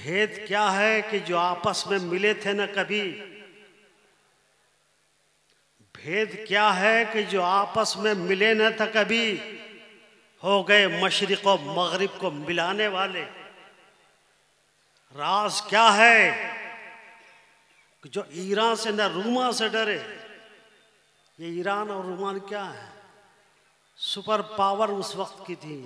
भेद क्या है कि जो आपस में मिले थे न कभी, भेद क्या है कि जो आपस में मिले न था कभी, हो गए मशरिक और मगरिब को मिलाने वाले। राज क्या है कि जो ईरान से न रूमा से डरे। ये ईरान और रूमान क्या है, सुपर पावर उस वक्त की थी।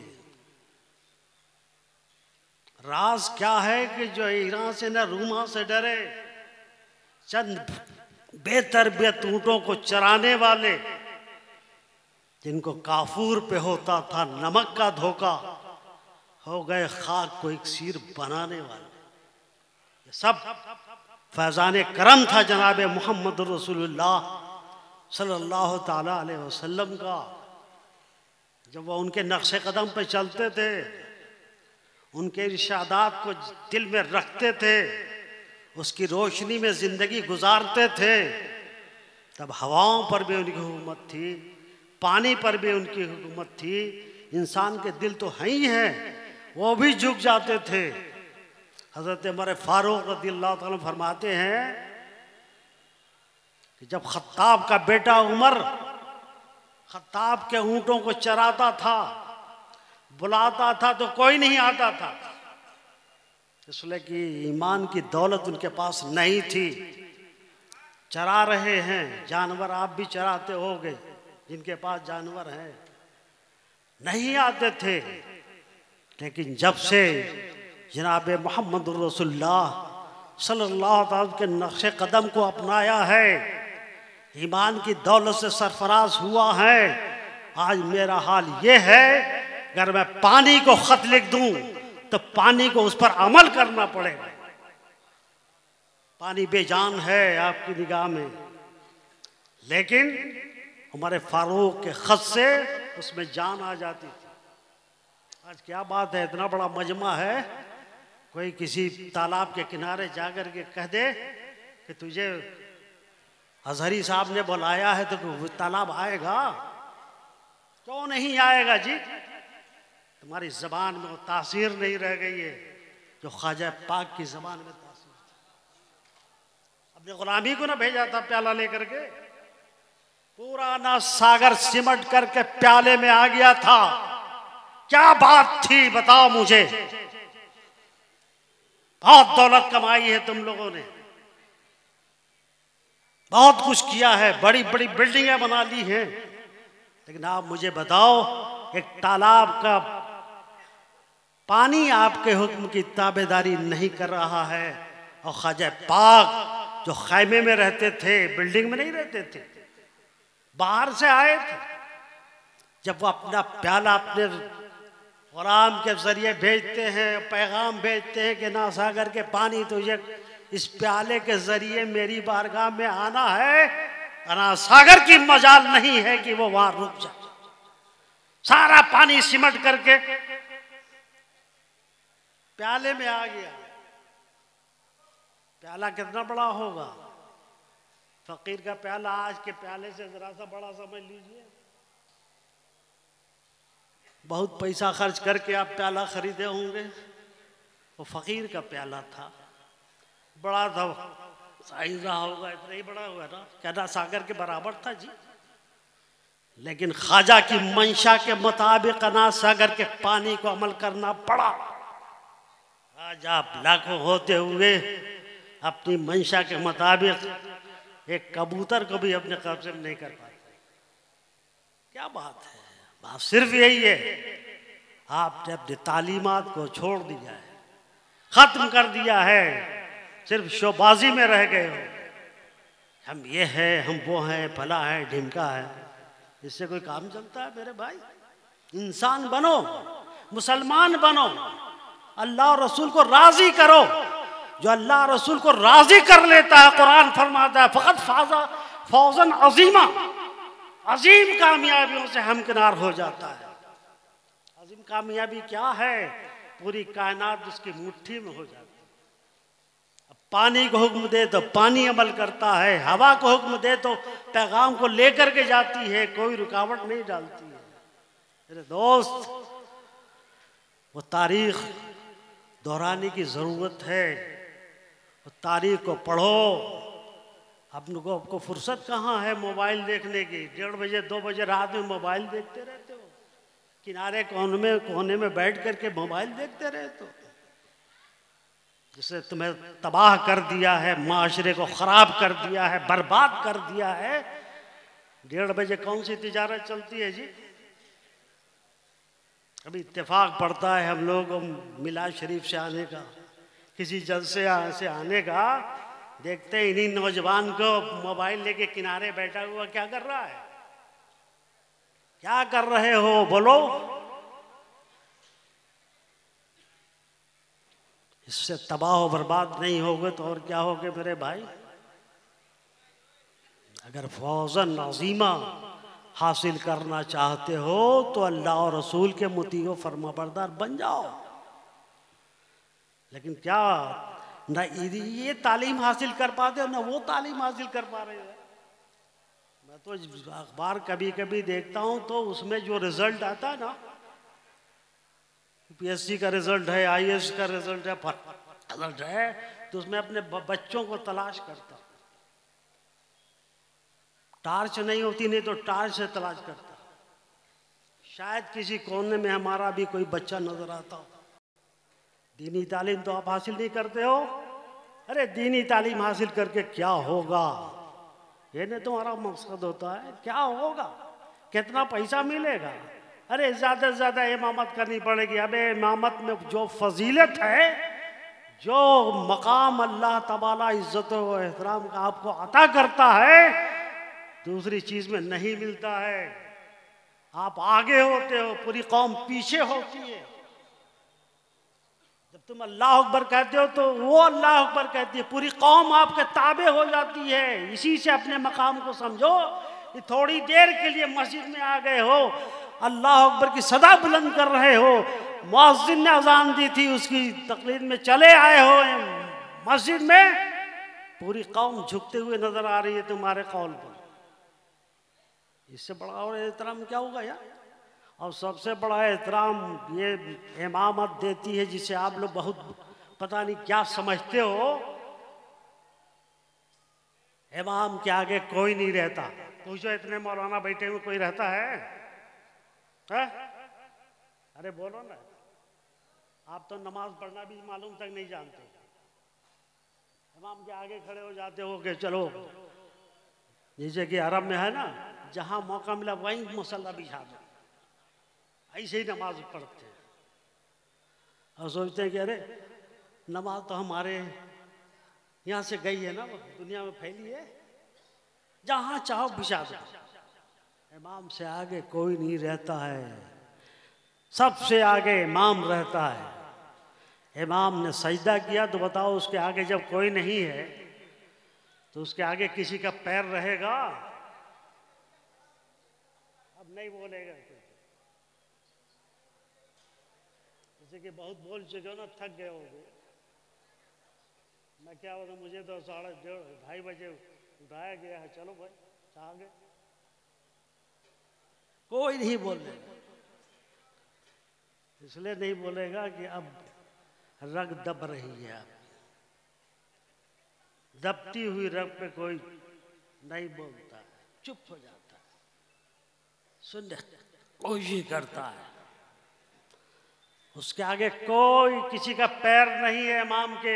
राज क्या है कि जो ईरान से न रूमा से डरे, चंद बेतरबियत ऊंटों को चराने वाले, जिनको काफूर पे होता था नमक का धोखा, हो गए खाक को इक्सीर बनाने वाले। ये सब फैजान करम था जनाब मोहम्मद रसूलुल्लाह सल्लल्लाहु ताला अलैहि वसल्लम का। जब वह उनके नक्शे कदम पे चलते थे, उनके इरशादात को दिल में रखते थे, उसकी रोशनी में जिंदगी गुजारते थे, तब हवाओं पर भी उनकी हुकूमत थी, पानी पर भी उनकी हुकूमत थी। इंसान के दिल तो हैं ही हैं, वो भी झुक जाते थे। हजरत उमर फारूक रज़ियल्लाहु ताला फरमाते हैं कि जब खत्ताब का बेटा उमर खत्ताब के ऊंटों को चराता था, बुलाता था तो कोई नहीं आता था, इसलिए कि ईमान की दौलत उनके पास नहीं थी। चरा रहे हैं जानवर, आप भी चराते होगे, जिनके पास जानवर हैं, नहीं आते थे। लेकिन जब से जनाब मोहम्मद रसूलुल्लाह सल्लल्लाहु अलैहि वसल्लम के नक्शे कदम को अपनाया है, ईमान की दौलत से सरफराज हुआ है, आज मेरा हाल ये है, अगर मैं पानी को खत लिख दूं तो पानी को उस पर अमल करना पड़ेगा। पानी बेजान है आपकी निगाह में, लेकिन हमारे फारूक के खत से उसमें जान आ जाती थी। आज क्या बात है, इतना बड़ा मजमा है, कोई किसी तालाब के किनारे जाकर के कह दे कि तुझे अजहरी साहब ने बुलाया है तो वो तालाब आएगा? क्यों नहीं आएगा जी? तुम्हारी जबान में वो तासीर नहीं रह गई है जो ख्वाजा पाक की जबान में तासीर थी। अपने गुलामी को ना भेजा था प्याला लेकर के, पूरा ना सागर सिमट करके प्याले में आ गया था। क्या बात थी बताओ मुझे? बहुत दौलत कमाई है तुम लोगों ने, बहुत कुछ किया है, बड़ी बड़ी बिल्डिंगें बना ली हैं, लेकिन आप मुझे बताओ, एक तालाब का पानी आपके हुक्म की ताबेदारी नहीं कर रहा है। और ख्वाजा पाक जो खैमे में रहते थे, बिल्डिंग में नहीं रहते थे, बाहर से आए थे, जब वो अपना प्याला अपने गुलाम के जरिए भेजते हैं, पैगाम भेजते हैं कि ना सागर के पानी तुझे इस प्याले के जरिए मेरी बारगाह में आना है, ना सागर की मजाल नहीं है कि वो वहां रुक जाए। सारा पानी सिमट करके प्याले में आ गया। प्याला कितना बड़ा होगा? फकीर का प्याला आज के प्याले से जरा सा बड़ा समझ लीजिए। बहुत पैसा खर्च करके आप प्याला खरीदे होंगे, वो फकीर का प्याला था, बड़ा था, साइज रहा होगा, इतना ही बड़ा हुआ ना, कहना सागर के बराबर था जी। लेकिन ख्वाजा की मंशा के मुताबिक ना सागर के पानी को अमल करना पड़ा। आज आप लाखों होते हुए अपनी मंशा के मुताबिक एक कबूतर को भी अपने कब्जे में नहीं कर पाते। क्या बात है? बात सिर्फ यही है, आपने अपनी तालीमात को छोड़ दिया है, खत्म कर दिया है, सिर्फ शोबाजी में रह गए हो। हम ये है, हम वो हैं, फला है, ढिमका है, इससे कोई काम चलता है मेरे भाई? इंसान बनो, मुसलमान बनो, अल्लाह और रसूल को राजी करो। जो अल्लाह रसूल को राजी कर लेता है, कुरान फरमाता है फकत फाजा फौजन अजीमा, अजीम कामयाबियों से हमकिनार हो जाता है। अजीम कामयाबी क्या है? पूरी कायनात उसकी मुट्ठी में हो जाती है। अब पानी को हुक्म दे तो पानी अमल करता है, हवा को हुक्म दे तो पैगाम को लेकर के जाती है, कोई रुकावट नहीं डालती है। मेरे दोस्त, वो तारीख दोहराने की ज़रूरत है। तारीख को पढ़ो। आपको फुर्सत कहाँ है मोबाइल देखने की? 1:30 बजे 2 बजे रात में मोबाइल देखते रहते हो, किनारे कोने में बैठ करके मोबाइल देखते रहते हो, जिससे तुम्हें तबाह कर दिया है, माशरे को खराब कर दिया है, बर्बाद कर दिया है। 1:30 बजे कौन सी तिजारत चलती है जी? अभी इत्तेफाक पड़ता है हम लोग मिलाद शरीफ से आने का, किसी जलसे से आने का, देखते हैं इन्हीं नौजवान को मोबाइल लेके किनारे बैठा हुआ क्या कर रहा है। क्या कर रहे हो बोलो? इससे तबाह और बर्बाद नहीं होगे तो और क्या होगे मेरे भाई? अगर फौजन अज़ीमा हासिल करना चाहते हो तो अल्लाह और रसूल के मुती व फरमाबरदार बन जाओ। लेकिन क्या ना ये तालीम हासिल कर पाते हो ना वो तालीम हासिल कर पा रहे हो। मैं तो अखबार कभी कभी देखता हूँ तो उसमें जो रिजल्ट आता है ना, पीएससी का रिजल्ट है, आईएएस का रिजल्ट है, तो उसमें अपने बच्चों को तलाश करता। टार्च नहीं होती, नहीं तो टार्च से तलाश करता। शायद किसी कोने में हमारा भी कोई बच्चा नजर आता हो। दीनी तालीम तो आप हासिल नहीं करते हो। अरे दीनी तालीम हासिल करके क्या होगा? ये नहीं तुम्हारा मकसद होता है। क्या होगा? कितना पैसा मिलेगा? अरे ज्यादा से ज्यादा इमामत करनी पड़ेगी। अबे इमामत में जो फजीलत है, जो मकाम अल्लाह तबाला इज्जत व एहतराम का आपको अता करता है, दूसरी चीज में नहीं मिलता है। आप आगे होते हो, पूरी कौम पीछे होती है। जब तुम अल्लाह अकबर कहते हो तो वो अल्लाह अकबर कहती है, पूरी कौम आपके ताबे हो जाती है। इसी से अपने मकाम को समझो कि थोड़ी देर के लिए मस्जिद में आ गए हो, अल्लाह अकबर की सदा बुलंद कर रहे हो, मुअज्जिन ने अजान दी थी उसकी तकरीर में चले आए हो मस्जिद में, पूरी कौम झुकते हुए नजर आ रही है तुम्हारे कौल पर। इससे बड़ा और एहतराम क्या होगा यार? और सबसे बड़ा एहतराम ये इमामत देती है, जिसे आप लोग बहुत पता नहीं क्या समझते हो। इमाम के आगे कोई नहीं रहता। पूछो इतने मौलाना बैठे हुए कोई रहता है? अरे बोलो ना, आप तो नमाज पढ़ना भी मालूम तक नहीं जानते। इमाम के आगे खड़े हो जाते हो कि चलो, जैसे कि अरब में है ना, जहां मौका मिला वहीं मुसल्ला बिछा दो, ऐसे ही नमाज पढ़ते हैं। और सोचते हैं कि अरे नमाज तो हमारे यहाँ से गई है ना, दुनिया में फैली है, जहां चाहो बिछा दो। इमाम से आगे कोई नहीं रहता है, सबसे आगे इमाम रहता है। इमाम ने सजदा किया तो बताओ, उसके आगे जब कोई नहीं है तो उसके आगे किसी का पैर रहेगा? अब नहीं बोलेगा। जैसे कि बहुत बोल चुके हो ना, थक गए हो। मैं क्या बोलूं, मुझे तो 2:30 बजे उठाया गया है, चलो भाई आगे। कोई नहीं बोलेगा। इसलिए नहीं बोलेगा कि अब रग दब रही है। दबती हुई रग पे कोई नहीं बोलता है, चुप हो जाता है, सुनने कोशिश करता है। उसके आगे कोई किसी का पैर नहीं है इमाम के,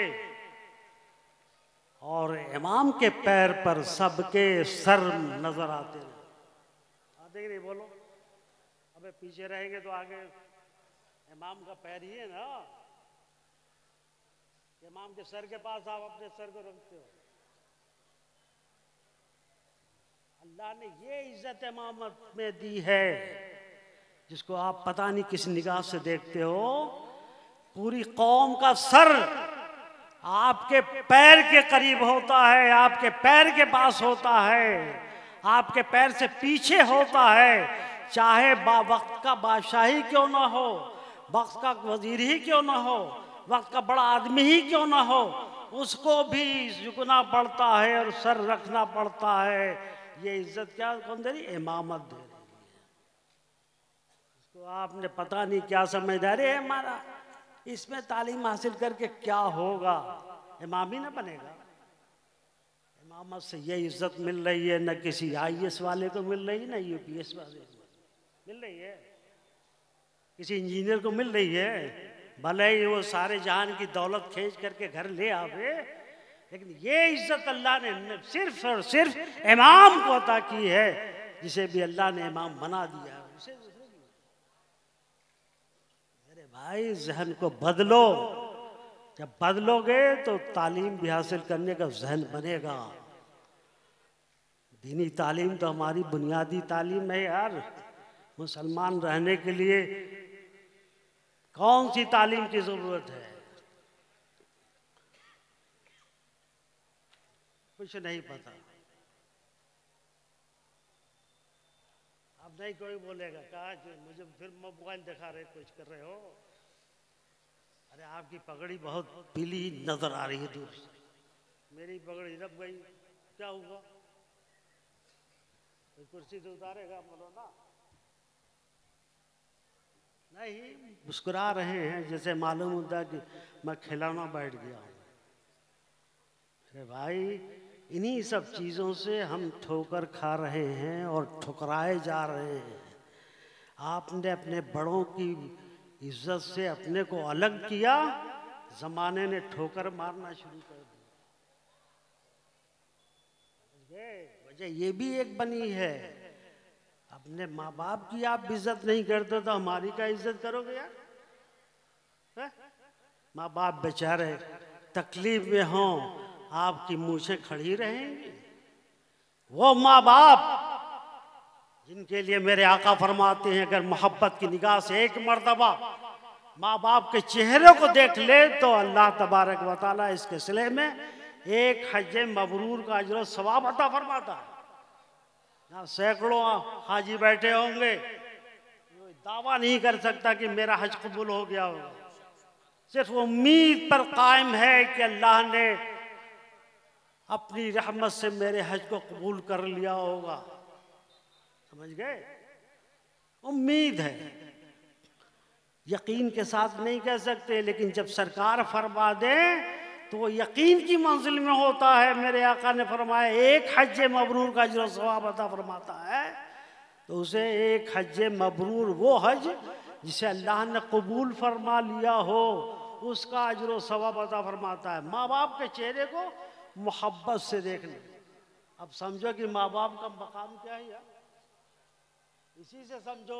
और इमाम के पैर पर सबके सर नजर आते हैं। आते ही नहीं बोलो। अबे पीछे रहेंगे तो आगे इमाम का पैर ही है ना। इमाम के सर के पास आप अपने सर को रखते हो। अल्लाह ने ये इज्जत इमामत में दी है, जिसको आप पता नहीं किस निगाह से देखते हो। पूरी कौम का सर आपके पैर के करीब होता है, आपके पैर के पास होता है, आपके पैर से पीछे होता है। चाहे वक्त का बादशाह ही क्यों ना हो, वक्त का वजीर ही क्यों ना हो, वक्त का बड़ा आदमी ही क्यों ना हो, उसको भी झुकना पड़ता है और सर रखना पड़ता है। ये इज्जत क्या कौन दे रही? इमामत दे रही है। इसको आपने पता नहीं क्या समझदारी है हमारा। इसमें तालीम हासिल करके क्या होगा? इमाम ही ना बनेगा। इमामत से ये इज्जत मिल रही है, न किसी IAS वाले को मिल रही, न UPS वाले को मिल रही है, किसी इंजीनियर को मिल रही है। भले ही वो सारे जहान की दौलत खींच करके घर ले आवे, लेकिन ये इज्जत अल्लाह ने सिर्फ और सिर्फ इमाम को अता की है। जिसे भी अल्लाह ने इमाम बना दिया उसे मेरे भाई जहन को बदलो। जब बदलोगे तो तालीम भी हासिल करने का जहन बनेगा। दीनी तालीम तो हमारी बुनियादी तालीम है यार। मुसलमान रहने के लिए कौन सी तालीम की जरूरत है? कुछ नहीं पता। अब नहीं कोई बोलेगा, कहा मुझे फिर मोबाइल दिखा रहे, कुछ कर रहे हो। अरे आपकी पगड़ी बहुत पीली नजर आ रही है दूर से। मेरी पगड़ी दब गई, क्या हुआ? तो कुर्सी से उतारेगा बोलो ना। नहीं, मुस्कुरा रहे हैं जैसे मालूम होता कि मैं खिलौना बैठ गया हूं। अरे भाई, इन्हीं सब चीजों से हम ठोकर खा रहे हैं और ठुकराए जा रहे हैं। आपने अपने बड़ों की इज्जत से अपने को अलग किया, जमाने ने ठोकर मारना शुरू कर दिया। वजह ये भी एक बनी है। अपने माँ बाप की आप इज्जत नहीं करते तो हमारी क्या इज्जत करोगे यार? माँ बाप बेचारे तकलीफ में हों, आपकी मूछें खड़ी रहेंगी। वो माँ बाप जिनके लिए मेरे आका फरमाते हैं, अगर मोहब्बत की निगाह से एक मर्तबा माँ बाप के चेहरे को देख ले तो अल्लाह तबारक व तआला इसके सिले में एक हज मबरूर का अजर सवाब अता फरमाता है। यहाँ सैकड़ों हाजी बैठे होंगे, दावा नहीं कर सकता कि मेरा हज कबूल हो गया होगा। सिर्फ उम्मीद पर कायम है कि अल्लाह ने अपनी रहमत से मेरे हज को कबूल कर लिया होगा। समझ गए? उम्मीद है, यकीन के साथ नहीं कह सकते, लेकिन जब सरकार फरमा दे तो वो यकीन की मंजिल में होता है। मेरे आका ने फरमाया एक हज मबरूर का जो सवाब अता फरमाता है, तो उसे एक हज मबरूर वो हज जिसे अल्लाह ने कबूल फरमा लिया हो, उसका अजर सवाब अता फरमाता है। माँ बाप के चेहरे को मोहब्बत से देखने। अब समझो कि माँ बाप का मकाम क्या है यार, इसी से समझो।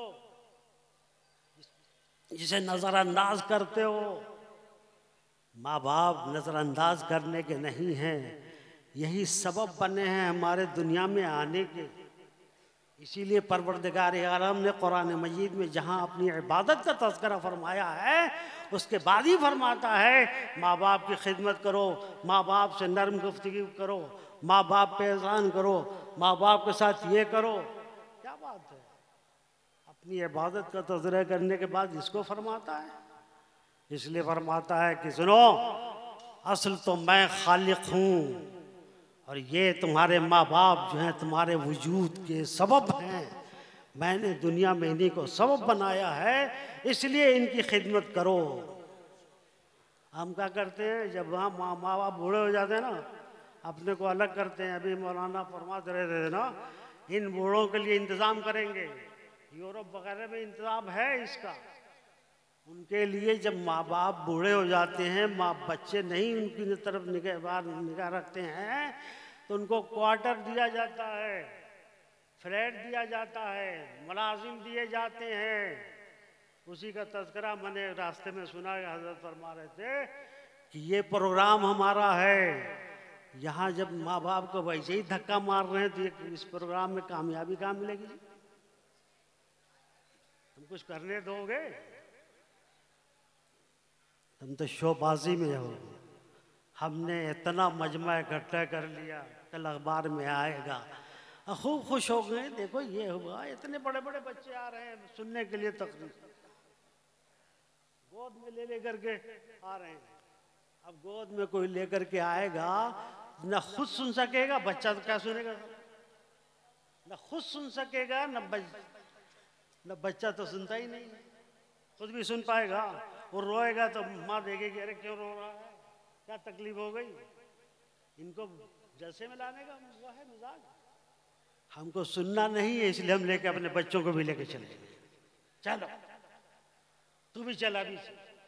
जिसे नजरअंदाज करते हो, माँ बाप नजरअंदाज करने के नहीं हैं, यही सबब बने हैं हमारे दुनिया में आने के। इसीलिए परवरदिगार आलम ने कुरान मजीद में जहाँ अपनी इबादत का तज़किरा फरमाया है, उसके बाद ही फरमाता है माँ बाप की खिदमत करो, माँ बाप से नरम गुफ्तगू करो, माँ बाप पे एहसान करो, माँ बाप के साथ ये करो। क्या बात है? अपनी इबादत का तज़किरा करने के बाद इसको फरमाता है। इसलिए फरमाता है कि सुनो, असल तो मैं खालिक हूँ और ये तुम्हारे माँ बाप जो हैं तुम्हारे वजूद के सबब हैं। मैंने दुनिया में इन्हीं को सबब बनाया है, इसलिए इनकी खिदमत करो। हम क्या करते हैं, जब वहाँ माँ बाप बूढ़े हो जाते हैं ना, अपने को अलग करते हैं। अभी मौलाना फरमाते रहते थे ना, इन बूढ़ों के लिए इंतज़ाम करेंगे। यूरोप वगैरह में इंतज़ाम है इसका। उनके लिए जब माँ बाप बूढ़े हो जाते हैं, बच्चे नहीं उनकी तरफ निगाह रखते हैं, तो उनको क्वार्टर दिया जाता है, फ्लैट दिया जाता है, मुलाजिम दिए जाते हैं। उसी का तज़किरा मैंने रास्ते में सुना, हज़रत फरमा रहे थे कि ये प्रोग्राम हमारा है। यहाँ जब माँ बाप को वैसे ही धक्का मार रहे हैं तो इस प्रोग्राम में कामयाबी कहाँ मिलेगी? तुम कुछ करने दोगे? तुम तो शोबाजी में हो। हमने इतना मजमा इकट्ठा कर लिया, कल अखबार में आएगा। खूब खुश हो गए, देखो ये हुआ, इतने बड़े बड़े बच्चे आ रहे हैं सुनने के लिए तकरीर, गोद में ले लेकर के आ रहे हैं। अब गोद में कोई लेकर के आएगा, न खुद सुन सकेगा, बच्चा तो क्या सुनेगा? न खुद सुन सकेगा, न बच्चा तो सुनता ही नहीं, खुद भी सुन पाएगा। वो रोएगा तो माँ देखेगी अरे क्यों रो रहा है, क्या तकलीफ हो गई। इनको जैसे में लाने का वो है मिजाज। हमको सुनना नहीं है, इसलिए हम लेके अपने बच्चों को भी लेके चले गए। चलो तू भी चला भी।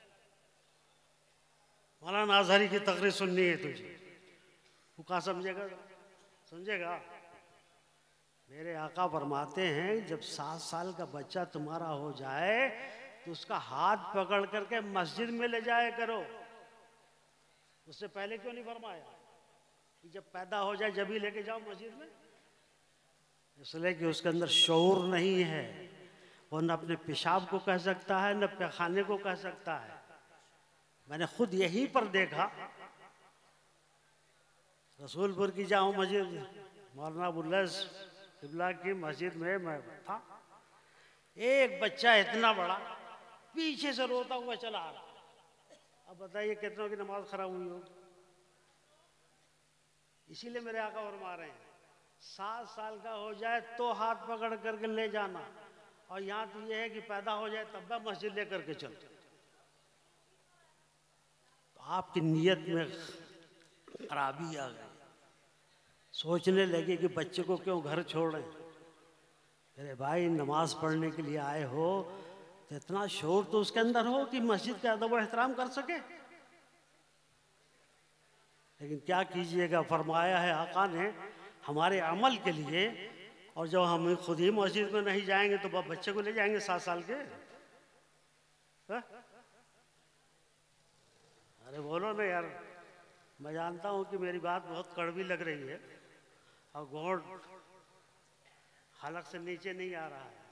मौलाना आजहरी की तकरीर सुननी है तुझे, तू कहाँ समझेगा, समझेगा। मेरे आका फरमाते हैं जब 7 साल का बच्चा तुम्हारा हो जाए तो उसका हाथ पकड़ करके मस्जिद में ले जाया करो। उससे पहले क्यों नहीं फरमाया कि जब पैदा हो जाए जब ही लेके जाओ मस्जिद में? इसलिए कि उसके अंदर शऊर नहीं है, वो न अपने पेशाब को कह सकता है न पैखाने को कह सकता है। मैंने खुद यहीं पर देखा, रसूलपुर की जाऊं मस्जिद, मौलाना बुल्लस किबला की मस्जिद में मैं था, एक बच्चा इतना बड़ा पीछे से रोता हुआ चला आ रहा। अब बताइए कितनों की नमाज खराब हुई होगी। इसीलिए मेरे आका फरमा रहे हैं 7 साल का हो जाए तो हाथ पकड़ करके ले जाना, और यहाँ तो ये है कि पैदा हो जाए तब मैं मस्जिद लेकर के चलते। तो आपकी नीयत में खराबी आ गई, सोचने लगे कि बच्चे को क्यों घर छोड़ें। अरे भाई नमाज पढ़ने के लिए आए हो तो इतना शोर तो उसके अंदर हो कि मस्जिद का अदब और एहतराम कर सके। लेकिन क्या कीजिएगा, फरमाया है आका ने हमारे अमल के लिए, और जब हम खुद ही मस्जिद में नहीं जाएंगे तो बच्चे को ले जाएंगे 7 साल के। हा? अरे बोलो ना यार, मैं जानता हूं कि मेरी बात बहुत कड़वी लग रही है और घोड़ हलक से नीचे नहीं आ रहा है,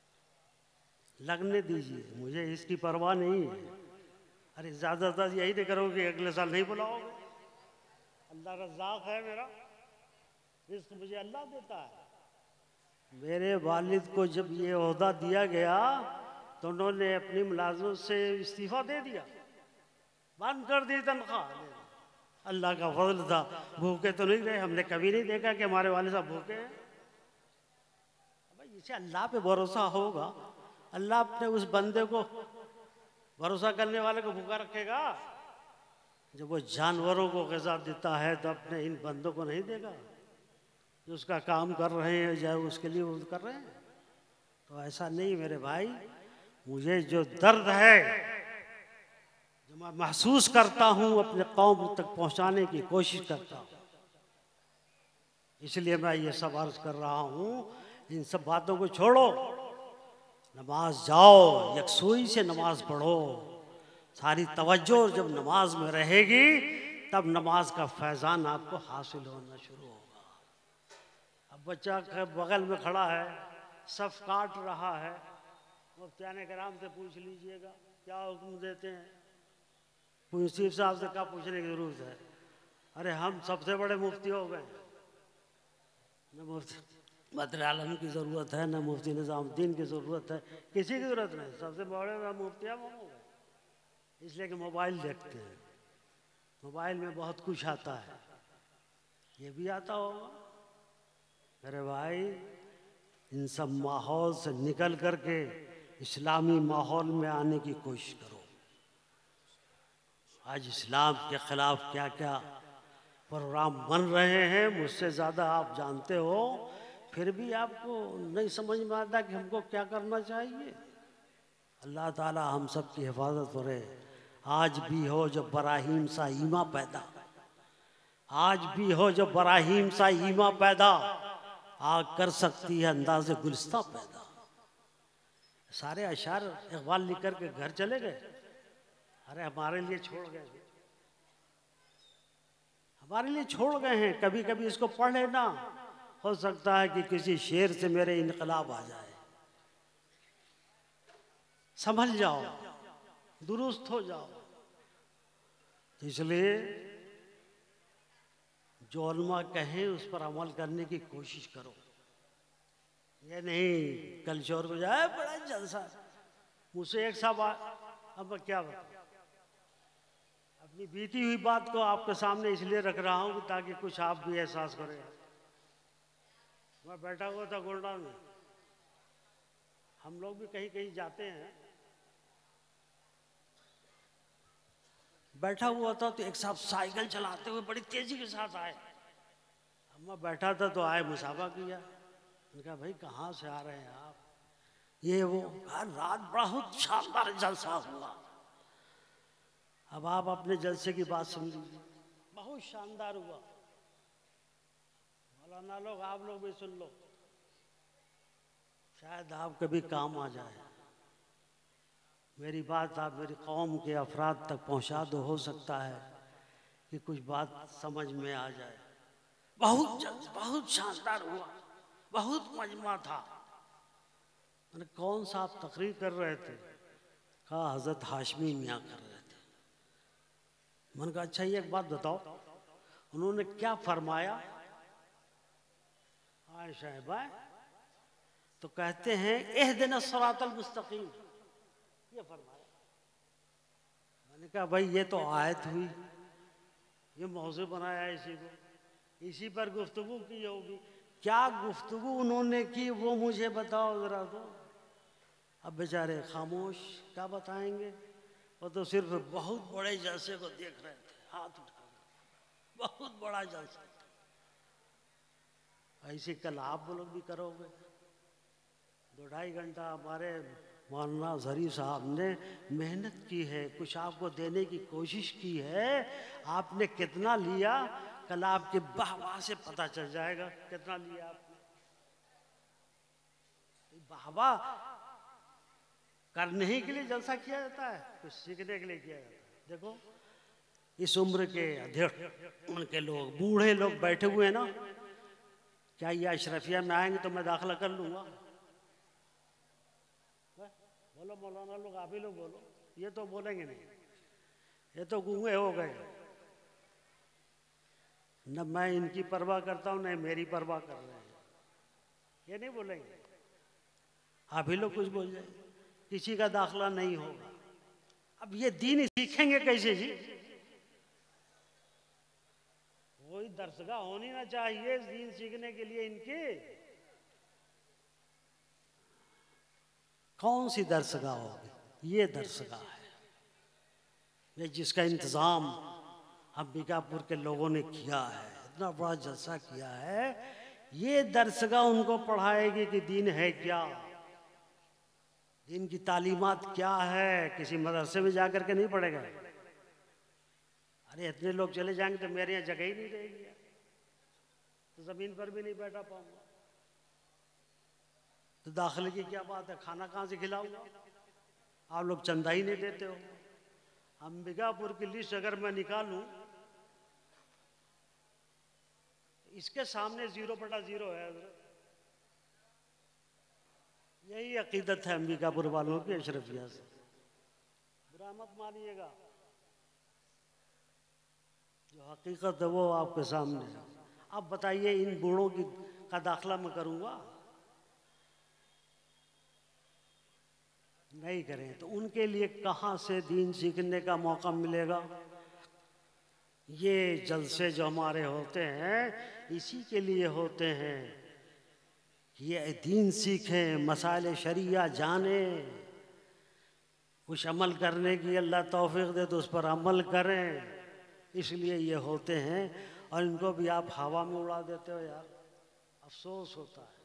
लगने दीजिए, मुझे इसकी परवाह नहीं है। अरे ज्यादातर यही नहीं करोगे कि अगले साल नहीं बुलाओगे। अल्लाह रज़्ज़ाक़ है मेरा, रिज़्क़ मुझे अल्लाह देता है। मेरे वालिद को जब ये ओहदा दिया गया तो उन्होंने अपनी मुलाजमत से इस्तीफा दे दिया, बंद कर दी तनख्वाह। अल्लाह का फजल था, भूखे तो नहीं रहे। हमने कभी नहीं देखा कि हमारे वाले साहब भूखे हैं। भाई इसे अल्लाह पे भरोसा होगा, अल्लाह अपने उस बंदे को, भरोसा करने वाले को भूखा रखेगा? जब वो जानवरों को ग़िज़ा देता है तो अपने इन बंदों को नहीं देगा जो उसका काम कर रहे हैं, चाहे उसके लिए वो कर रहे हैं। तो ऐसा नहीं मेरे भाई, मुझे जो दर्द है जो मैं महसूस करता हूँ अपने कौम तक पहुँचाने की कोशिश करता हूँ, इसलिए मैं ये सब अर्ज कर रहा हूँ। इन सब बातों को छोड़ो, नमाज जाओ, यकसुई से नमाज पढ़ो, सारी तवज्जो जब नमाज में रहेगी तब नमाज का फैज़ान आपको हासिल होना शुरू होगा। अब बच्चा बगल में खड़ा है, सफ काट रहा है, मुफ्तियाने कराम से पूछ लीजिएगा क्या हुक्म देते हैं। मुंशीफ साहब से क्या पूछने की जरूरत है? अरे हम सबसे बड़े मुफ्ती हो गए, न मुफ्ती बदर आलम की ज़रूरत है, न मुफ्ती निज़ामुद्दीन की ज़रूरत है, किसी की ज़रूरत नहीं, सबसे बड़े मुफ्ती हम हो गए। इसलिए कि मोबाइल देखते हैं, मोबाइल में बहुत कुछ आता है, ये भी आता होगा। मेरे भाई इन सब माहौल से निकल करके इस्लामी माहौल में आने की कोशिश करो। आज इस्लाम के खिलाफ क्या क्या प्रोग्राम बन रहे हैं मुझसे ज़्यादा आप जानते हो, फिर भी आपको नहीं समझ में आता कि हमको क्या करना चाहिए। अल्लाह ताला हम सब की हिफाजत करे। आज भी हो जब बराहीम सा ईमा पैदा, आज भी हो जब बराहीम सा ईमा पैदा, आग कर सकती है अंदाज़े गुलिस्तां पैदा। सारे अशार इकबाल लिख करके घर चले गए। अरे हमारे लिए छोड़ गए, हमारे लिए छोड़ गए हैं। कभी कभी इसको पढ़ लेना, हो सकता है कि किसी शेर से मेरे इनकलाब आ जाए, समझ जाओ, दुरुस्त हो जाओ। इसलिए जो उलमा कहें उस पर अमल करने की कोशिश करो। ये नहीं कल शोर को जाए बड़ा जलसा, मुझसे एक साहब अब क्या बताऊं, अपनी बीती हुई बात को आपके सामने इसलिए रख रहा हूं ताकि कुछ आप भी एहसास करें। मैं बैठा हुआ था गोल्डा में, हम लोग भी कहीं कहीं जाते हैं बैठा हुआ था तो एक साहब साइकिल चलाते हुए बड़ी तेजी के साथ आए। अब मैं बैठा था तो आए, मुसाफा किया। मैंने कहा भाई कहाँ से आ रहे हैं आप? ये वो रात बहुत शानदार जलसा हुआ। अब आप अपने जलसे की बात सुन लीजिए, बहुत शानदार हुआ। मौलाना लोग, आप लोग भी सुन लो, शायद आप कभी काम आ जाए। मेरी बात आप मेरी कौम के अफराद तक पहुंचा दो, हो सकता है कि कुछ बात समझ में आ जाए। बहुत शानदार हुआ, बहुत मजमा था। मैंने कौन सा आप तकरीर कर रहे थे? कहा हजरत हाशमी मियाँ कर रहे थे। मैंने कहा अच्छा ये एक बात बताओ, उन्होंने क्या फरमाया? हाँ साहिबा, तो कहते हैं इहदिना सिरातल मुस्तकीम, ये फरमाया। मैंने कहा भाई ये तो आयत हुई, ये मौजू बनाया इसी को, इसी पर गुफ्तगू की होगी। क्या गुफ्तगू उन्होंने की वो मुझे बताओ जरा। तो अब बेचारे खामोश, क्या बताएंगे? वो तो सिर्फ बहुत बड़े जलसे को देख रहे थे, हाथ उठा, बहुत बड़ा जलसा था। ऐसे कल आप लोग भी करोगे। 2-2.5 घंटा हमारे मौलाना ज़रीफ साहब ने मेहनत की है, कुछ आपको देने की कोशिश की है। आपने कितना लिया, कल आपके वाह से पता चल जाएगा कितना लिया आपने। वाह करने ही के लिए जलसा किया जाता है, कुछ सीखने के लिए किया जाता है। देखो इस उम्र के अध्यक्ष उनके लोग, बूढ़े लोग बैठे हुए हैं ना, क्या ये अशरफिया में आएंगे तो मैं दाखिला कर लूंगा? बोलो मौलाना लोग, आप ही लोग बोलो। ये तो बोलेंगे नहीं, ये तो गूंगे हो गए। न मैं इनकी परवाह करता हूँ, न मेरी परवाह कर रहे हैं, ये नहीं बोलेंगे। आप ही लोग कुछ बोल जाए, किसी का दाखिला नहीं होगा। अब ये दीन सीखेंगे कैसे जी? कोई दरसगाह होनी ना चाहिए दीन सीखने के लिए इनके। कौन सी दरसगाह होगी? ये दरसगाह है, ये जिसका इंतजाम अंबिकापुर के लोगों ने किया है, इतना बड़ा जलसा किया है। ये दरसगाह उनको पढ़ाएगी कि दीन है क्या, दीन की तालीमात क्या है। किसी मदरसे में जाकर के नहीं पढ़ेगा। अरे इतने लोग चले जाएंगे तो मेरे यहाँ जगह ही नहीं रहेगी, तो जमीन पर भी नहीं बैठा पाऊंगा। तो दाखिले की क्या बात है, खाना कहाँ से खिलाऊंगा? आप लोग चंदा ही नहीं देते हो। अंबिकापुर की लिस्ट अगर मैं निकालूं, इसके सामने 0/0 है। यही अकीदत है अंबिकापुर वालों की अशरफिया से, बुरा मत मानिएगा। जो हकीकत है वो आपके सामने है। अब बताइए इन बूढ़ों की का दाखिला मैं करूंगा? नहीं करें तो उनके लिए कहाँ से दीन सीखने का मौका मिलेगा? ये जलसे जो हमारे होते हैं इसी के लिए होते हैं, ये दीन सीखें, मसाइल शरिया जाने, कुछ अमल करने की अल्लाह तौफीक दे तो उस पर अमल करें, इसलिए ये होते हैं। और इनको भी आप हवा में उड़ा देते हो यार, अफसोस होता है।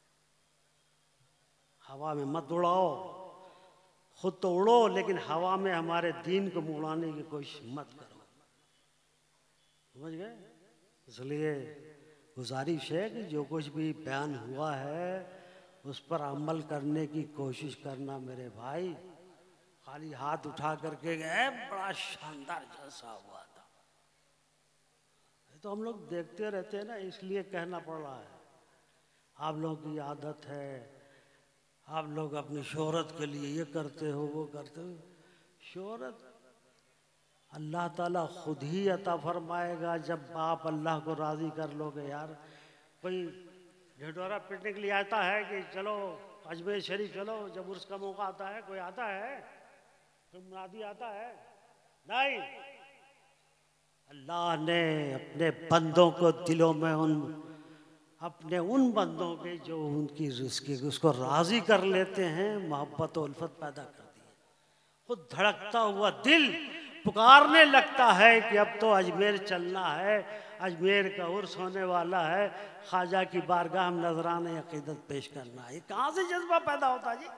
हवा में मत उड़ाओ, खुद तो उड़ो लेकिन हवा में हमारे दीन को उड़ाने की कोशिश मत करो, समझ गए? इसलिए गुजारिश है कि जो कुछ भी बयान हुआ है उस पर अमल करने की कोशिश करना मेरे भाई। खाली हाथ उठा करके गए, बड़ा शानदार जलसा हुआ था। तो हम लोग देखते रहते हैं ना, इसलिए कहना पड़ रहा है। आप लोगों की आदत है, आप लोग अपनी शोहरत के लिए ये करते हो वो करते हो। शोहरत अल्लाह ताला खुद ही अता फरमाएगा जब आप अल्लाह को राज़ी कर लोगे। यार कोई ढिढोरा पीटने के लिए आता है कि चलो अजमेर शरीफ चलो, जब उसका मौका आता है कोई आता है? कोई मुनादी आता है? नहीं। अल्लाह ने अपने बंदों को दिलों में अपने उन बंदों के जो उनकी रिस्क उसको राज़ी कर लेते हैं, मोहब्बत और उल्फत पैदा कर दी है। खुद धड़कता हुआ दिल पुकारने लगता है कि अब तो अजमेर चलना है, अजमेर का उर्स होने वाला है, ख्वाजा की बारगाह में नजराने अकीदत पेश करना है। ये कहाँ से जज्बा पैदा होता जी?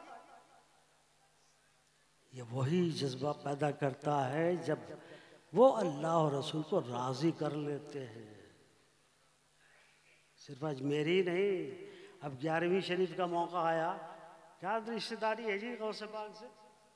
ये वही जज्बा पैदा करता है जब वो अल्लाह और रसूल को राजी कर लेते हैं। सिर्फ अजमेर ही नहीं, अब 11वीं शरीफ का मौका आया, क्या रिश्तेदारी है जी गौसे पाक से?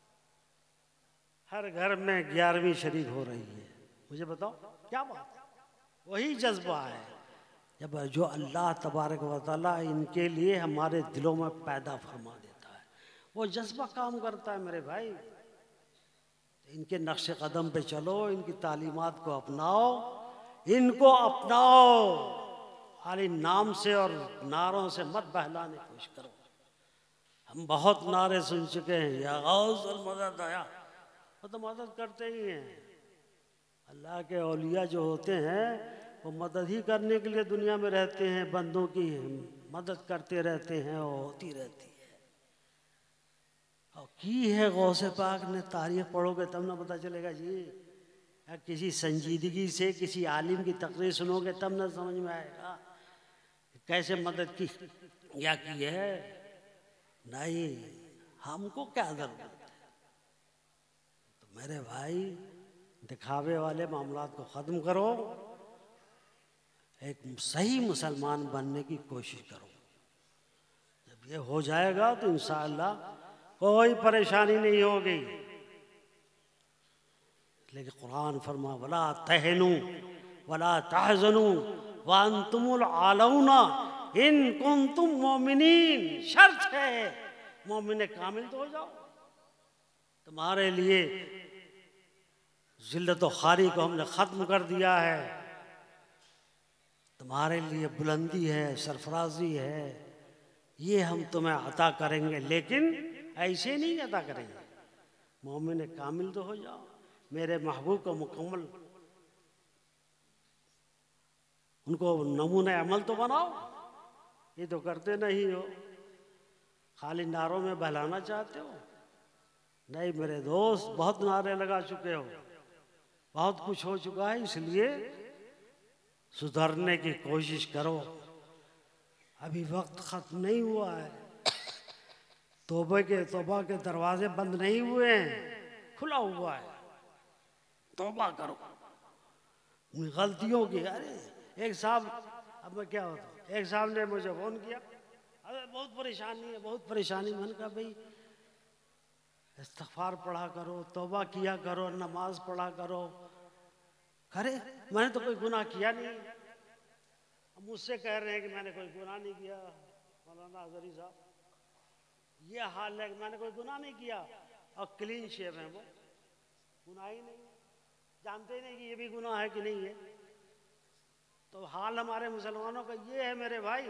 हर घर में 11वीं शरीफ हो रही है। मुझे बताओ क्या बात है? वही जज्बा है जब जो अल्लाह तबारक व तआला इनके लिए हमारे दिलों में पैदा फरमा देता है, वो जज्बा काम करता है मेरे भाई। इनके नक्श कदम पे चलो, इनकी तालीमात को अपनाओ, इनको अपनाओ। खाली नाम से और नारों से मत बहलाने की कोशिश करो। हम बहुत नारे सुन चुके हैं, या गौसल मदद आया, वो तो मदद करते ही हैं। अल्लाह के औलिया जो होते हैं वो मदद ही करने के लिए दुनिया में रहते हैं, बंदों की मदद करते रहते हैं और होती रहती है। और की है गौसे पाक ने, तारीख पढ़ोगे तब ना पता चलेगा जी, या किसी संजीदगी से किसी आलिम की तकरीर सुनोगे तब ना समझ में आएगा कैसे मदद की या की है। नहीं, हमको क्या जरूरत है? तो मेरे भाई, दिखावे वाले मामलात को ख़त्म करो, एक सही मुसलमान बनने की कोशिश करो। जब ये हो जाएगा तो इंशाअल्लाह कोई परेशानी नहीं होगी। लेकिन कुरान फरमा वला तहनु वला तहज़नु व अंतुमुल आलौना इन कुंतुम मोमिनीन। शर्त है मोमिन कामिल तो हो जाओ। तुम्हारे लिए जिल्लत व खारी को हमने ख़त्म कर दिया है, तुम्हारे लिए बुलंदी है, सरफराजी है, ये हम तुम्हें अता करेंगे, लेकिन ऐसे नहीं अता करेंगे। मोमिन कामिल तो हो जाओ, मेरे महबूब को मुकम्मल उनको नमूने अमल तो बनाओ। ये तो करते नहीं हो, खाली नारों में बहलाना चाहते हो। नहीं मेरे दोस्त, बहुत नारे लगा चुके हो, बहुत कुछ हो चुका है, इसलिए सुधरने की कोशिश करो। अभी वक्त खत्म नहीं हुआ है, तौबा के दरवाजे बंद नहीं हुए हैं, खुला हुआ है। तौबा करो उन गलतियों की। अरे एक साहब, अब मैं क्या होता, एक साहब ने मुझे फोन किया, अरे बहुत परेशानी है, बहुत परेशानी। मैंने कहा भाई इस्तिग़फ़ार पढ़ा करो, तौबा किया करो, नमाज पढ़ा करो। अरे मैंने तो कोई गुनाह किया नहीं। अब मुझसे कह रहे हैं कि मैंने कोई गुनाह नहीं किया। मौलाना हज़री साहब, ये हाल है कि मैंने कोई गुनाह नहीं किया और क्लीन शेव है, वो गुनाह ही नहीं, जानते ही नहीं कि ये भी गुनाह है कि नहीं है। तो हाल हमारे मुसलमानों का ये है मेरे भाई,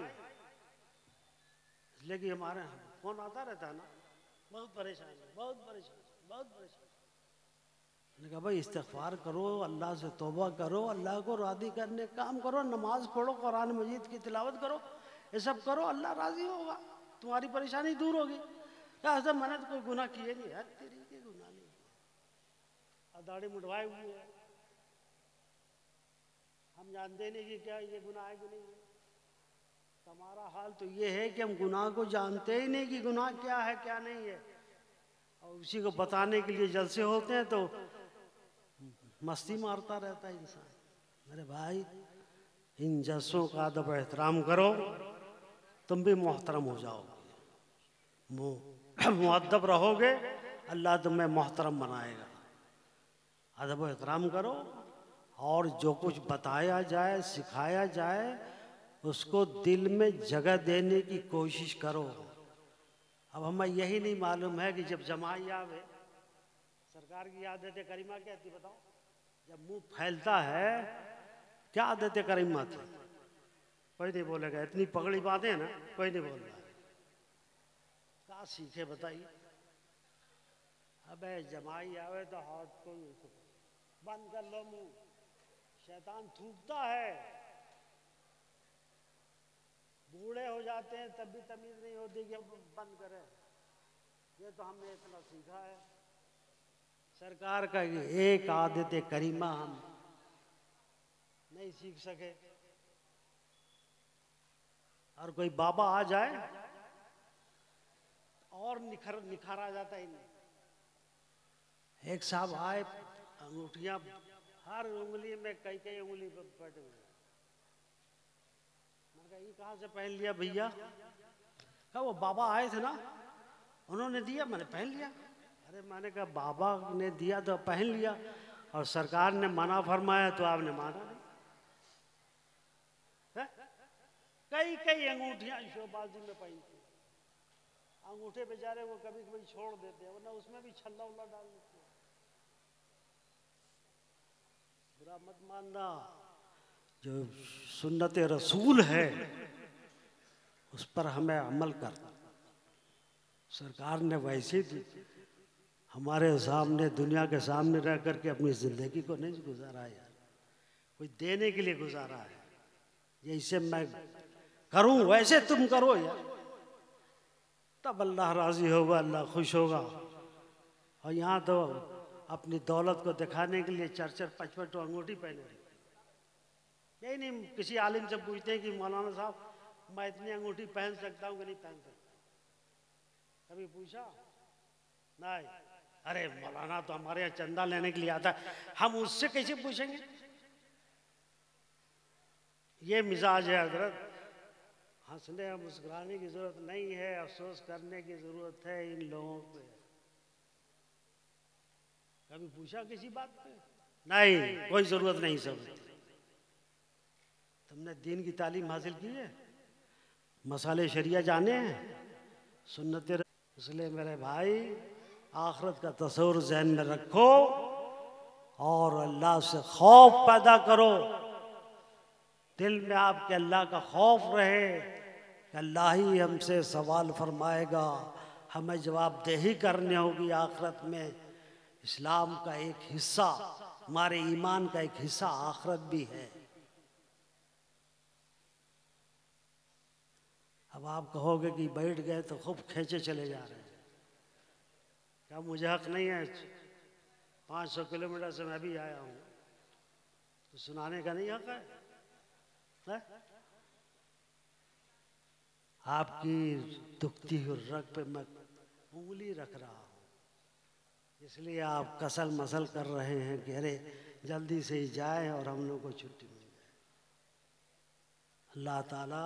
इसलिए कि हमारे फोन आता रहता है ना, बहुत परेशान, बहुत परेशान, बहुत परेशान। मैंने कहा भाई इस्तिग़फ़ार करो, अल्लाह से तौबा करो, अल्लाह को राज़ी करने काम करो, नमाज पढ़ो, कुरान मजीद की तिलावत करो, ये सब करो, अल्लाह राज़ी होगा, तुम्हारी परेशानी दूर होगी। ऐसा मैंने तो कोई गुनाह किए नहीं है, तेरी के गुनाह नहीं किए, दाढ़ी मुड़वाए हुए है, हम जानते नहीं कि क्या ये गुनाह है कि नहीं है। हमारा हाल तो ये है कि हम गुनाह को जानते ही नहीं कि गुनाह क्या है क्या नहीं है, और उसी को बताने के लिए जलसे होते हैं तो मस्ती मारता रहता है इंसान। मेरे भाई, इन जलसों का अदब एहतराम करो, तुम भी मोहतरम हो जाओगे, मुअद्दब रहोगे, अल्लाह तुम्हें मोहतरम बनाएगा। अदब एहतराम करो और जो कुछ बताया जाए, सिखाया जाए, उसको दिल में जगह देने की कोशिश करो। अब हमें यही नहीं मालूम है कि जब जमाई आवे, सरकार की आदत करीमा क्या थी बताओ? जब मुंह फैलता है, क्या आदत करीमा थी? कोई नहीं बोलेगा, इतनी पगड़ी बातें ना, कोई नहीं बोल रहा है। क्या सीखे बताइए? अबे जमाई आवे तो हाथ को बंद कर लो मुंह, शैतान थूकता है। बूढ़े हो जाते हैं तब भी तमीज नहीं होती कि अब बंद करें। ये तो हमने इतना सीखा है, सरकार का एक आदत करीमा हम नहीं सीख सके, और कोई बाबा आ जाए और निखारा जाता ही नहीं। एक साहब आए, अंगूठियां हर उंगली में कई कई उंगली पर बैठे हुए। मैंने कहा ये कहाँ से पहन लिया भैया? कहा वो बाबा आए थे ना, उन्होंने दिया, मैंने पहन लिया। अरे मैंने कहा बाबा ने दिया तो पहन लिया, और सरकार ने मना फरमाया तो आपने माना नहीं। कई कई अंगूठियां शोबाजी में पहनती, अंगूठे बेचारे वो कभी कभी छोड़ देते हैं, वरना उसमें भी छल्ला उल्ला डाल देते हैं। बुरा मत मानना, जो सुन्नत रसूल है उस पर हमें अमल करना। सरकार ने वैसे ही हमारे सामने, दुनिया के सामने रह करके अपनी जिंदगी को नहीं गुजारा है, कोई देने के लिए गुजारा है। जैसे मैं करूं वैसे तुम करो यार, तब अल्लाह राजी होगा, अल्लाह खुश होगा। और यहाँ तो अपनी दौलत को दिखाने के लिए 4-4 5-5 अंगूठी पहने। यही नहीं, किसी आलिम से पूछते हैं कि मौलाना साहब मैं इतनी अंगूठी पहन सकता हूँ कि नहीं पहन सकता? कभी पूछा? नहीं। अरे मौलाना तो हमारे यहाँ चंदा लेने के लिए आता है, हम उससे कैसे पूछेंगे? ये मिजाज है हजरत। हंसने और मुस्कुराने की जरूरत नहीं है, अफसोस करने की जरूरत है इन लोगों पे। कभी पूछा किसी बात पे? नहीं, कोई जरूरत नहीं। सब तुमने दीन की तालीम हासिल की है, मसाले शरिया जाने हैं, सुन्नत। इसलिए मेरे भाई आखिरत का तस्वुर ज़हन में रखो और अल्लाह से खौफ पैदा करो। दिल में आपके अल्लाह का खौफ रहे कि अल्लाह ही हमसे सवाल फरमाएगा, हमें जवाबदेही करनी होगी आखिरत में। इस्लाम का एक हिस्सा, हमारे ईमान का एक हिस्सा आखिरत भी है। अब आप कहोगे कि बैठ गए तो खूब खींचे चले जा रहे हैं, क्या मुझे हक नहीं है? 500 किलोमीटर से मैं भी आया हूँ, तो सुनाने का नहीं हक है? आपकी दुखती हुई रग पे मैं उंगली रख रहा हूँ, इसलिए आप कसल मसल कर रहे हैं कि अरे जल्दी से ही जाए और हम लोग को छुट्टी मिल जाए। अल्लाह ताला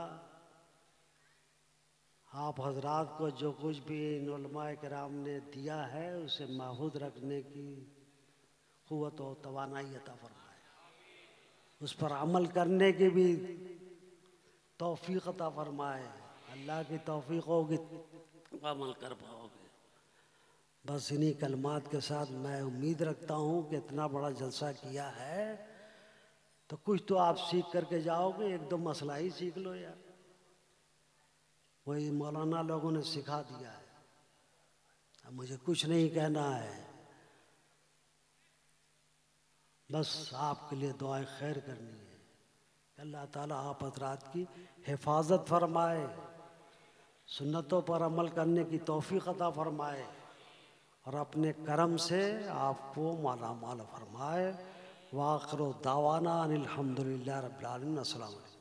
आप हजरात को जो कुछ भी इन उलमाए किराम ने दिया है उसे महफूज रखने की क़ुव्वत और तवानाई अता फरमाए, उस पर अमल करने की भी तौफीक अता फरमाए। अल्लाह की तौफीक होगी तो अमल कर पाओगे। बस इन्हीं कलमात के साथ मैं उम्मीद रखता हूँ कि इतना बड़ा जलसा किया है तो कुछ तो आप सीख करके जाओगे। एक दो मसला ही सीख लो यार, वही मौलाना लोगों ने सिखा दिया है। अब मुझे कुछ नहीं कहना है, बस आपके लिए दुआएं खैर करनी है। अल्लाह ताला आप हज़रात की हिफाजत फरमाए, सुन्नतों पर अमल करने की तौफीक अता फरमाए और अपने करम से आपको माला माल फरमाए। वाखिर दावाना अनिल हम्दुलिल्लाहि रब्बिल आलमीन। अस्सलाम वालेकुम।